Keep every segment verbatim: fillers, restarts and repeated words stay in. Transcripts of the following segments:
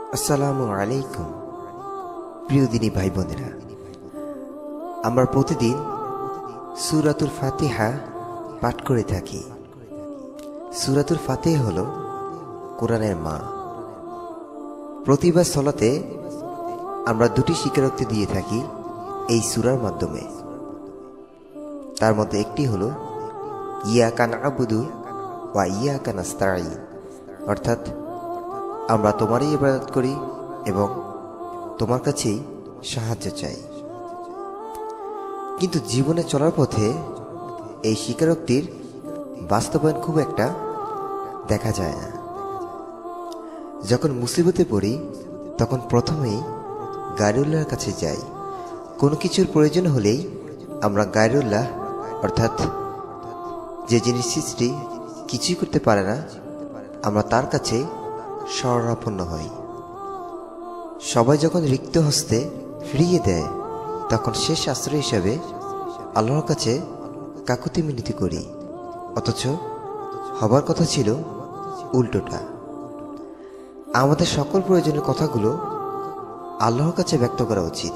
আসসালামু আলাইকুম প্রিয় দিনী ভাই বোনেরা, আমরা প্রতিদিন সূরাতুল ফাতিহা পাঠ করে থাকি। সূরাতুল ফাতিহা হলো কোরআনের মা। প্রতিবার সালাতে আমরা দুটি স্বীকারোক্তি দিয়ে থাকি এই সূরার মাধ্যমে। তার মধ্যে একটি হলো ইয়াকা না'বুদু ওয়া ইয়াকা নাস্তাঈন, অর্থাৎ আমরা তোমারই ইবাদত করি এবং তোমার কাছেই সাহায্য চাই। কিন্তু জীবনে চলার পথে এই স্বীকারোক্তির বাস্তবায়ন খুব একটা দেখা যায় না। যখন মুসিবতে পড়ি তখন প্রথমেই গায়রুল্লাহর কাছে যাই। কোনো কিছুর প্রয়োজন হলেই আমরা গায়রুল্লাহ, অর্থাৎ যে জিনিস সৃষ্টি কিছুই করতে পারে না, আমরা তার কাছে শরণাপন্ন হই। সবাই যখন রিক্ত হস্তে ফিরিয়ে দেয় তখন শেষ আশ্রয় হিসাবে আল্লাহর কাছে কাকুতি মিনতি করি, অথচ হবার কথা ছিল উল্টোটা। আমাদের সকল প্রয়োজনীয় কথাগুলো আল্লাহর কাছে ব্যক্ত করা উচিত।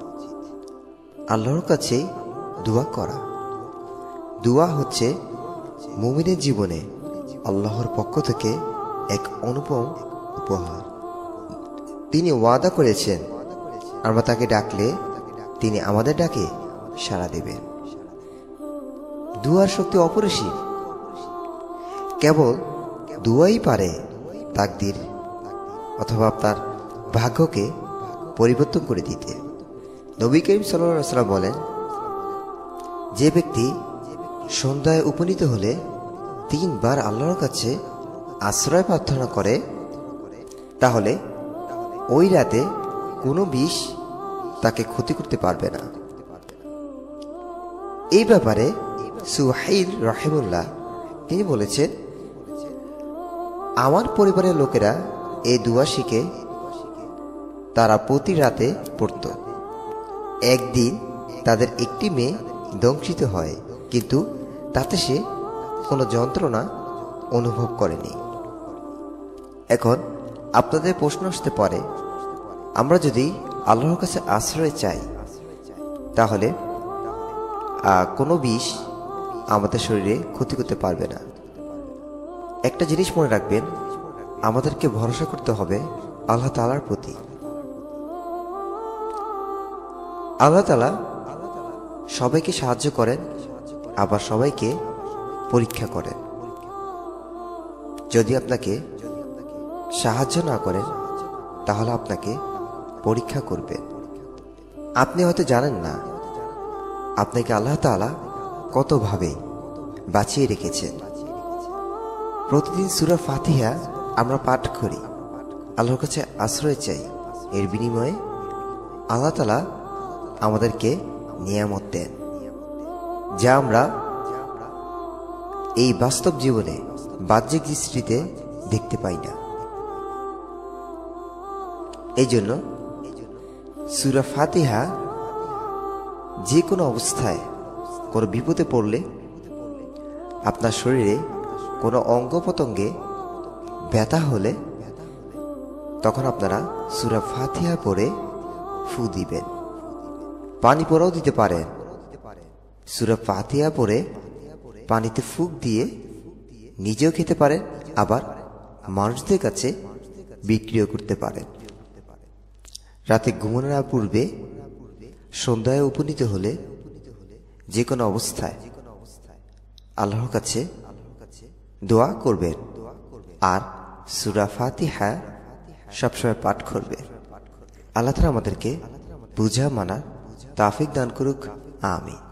আল্লাহর কাছে দোয়া করা। দোয়া হচ্ছে মুমিনের জীবনে আল্লাহর পক্ষ থেকে এক অনুপম উপহার। তিনি ওয়াদা করেছেন আমরা তাকে ডাকলে তিনি আমাদের ডাকে সাড়া দেবেন। দুয়ার শক্তি অপরিসীম। কেবল দুয়াই পারে তাকদীর অথবা আপনার ভাগ্যকে পরিবর্তন করে দিতে। নবী করিম সাল্লাল্লাহু আলাইহি ওয়াসাল্লাম বলেন, যে ব্যক্তি সন্ধ্যায় উপনীত হলে তিনবার আল্লাহর কাছে আশ্রয় প্রার্থনা করে তাহলে ওই রাতে কোনো বিষ তাকে ক্ষতি করতে পারবে না। এই ব্যাপারে সুহাইল রাহিমাহুল্লাহ তিনি বলেছেন, আমার পরিবারের লোকেরা এই দুয়া শিখে তারা প্রতি রাতে পড়ত। একদিন তাদের একটি মেয়ে দংশিত হয়, কিন্তু তাতে সে কোনো যন্ত্রণা অনুভব করেনি। এখন আপনাদের প্রশ্ন আসতে পারে, আমরা যদি আল্লাহর কাছে আশ্রয় চাই তাহলে কোনো বিষ আমাদের শরীরে ক্ষতি করতে পারবে না। একটা জিনিস মনে রাখবেন, আমাদেরকে ভরসা করতে হবে আল্লাহ তাআলার প্রতি। আল্লাহ তাআলা সবাইকে সাহায্য করেন, আবার সবাইকে পরীক্ষা করেন। যদি আপনাকে সাহায্য না করেন তাহলে আপনাকে পরীক্ষা করবেন। আপনি হয়তো জানেন না আপনাকে আল্লাহ তাআলা কতভাবে বাঁচিয়ে রেখেছেন। প্রতিদিন সূরা ফাতিহা আমরা পাঠ করি, আল্লাহর কাছে আশ্রয় চাই। এর বিনিময়ে আল্লাহ তাআলা আমাদেরকে নিয়ামত দেন, যা আমরা এই বাস্তব জীবনে বাহ্যিক দৃষ্টিতে দেখতে পাই না। এই জন্য সূরা ফাতিহা যে কোনো অবস্থায় কোনো বিপদে পড়লে, আপনার শরীরে কোনো অঙ্গ প্রত্যঙ্গে ব্যথা হলে, তখন আপনারা সূরা ফাতিহা পড়ে ফু দিবেন। পানি পড়াও দিতে পারেন। সূরা ফাতিহা পড়ে পানিতে ফুক দিয়ে নিজেও খেতে পারেন, আবার মানুষদের কাছে বিক্রিও করতে পারেন। রাতে ঘুমানোর পূর্বে সন্ধ্যায় উপনীত হলে যে কোনো অবস্থায় আল্লাহর কাছে দোয়া করবেন আর সূরা ফাতিহা সবসময় পাঠ করবেন। আল্লাহ তাআলা আমাদেরকে বুঝা মানার তৌফিক দান করুক। আমিন।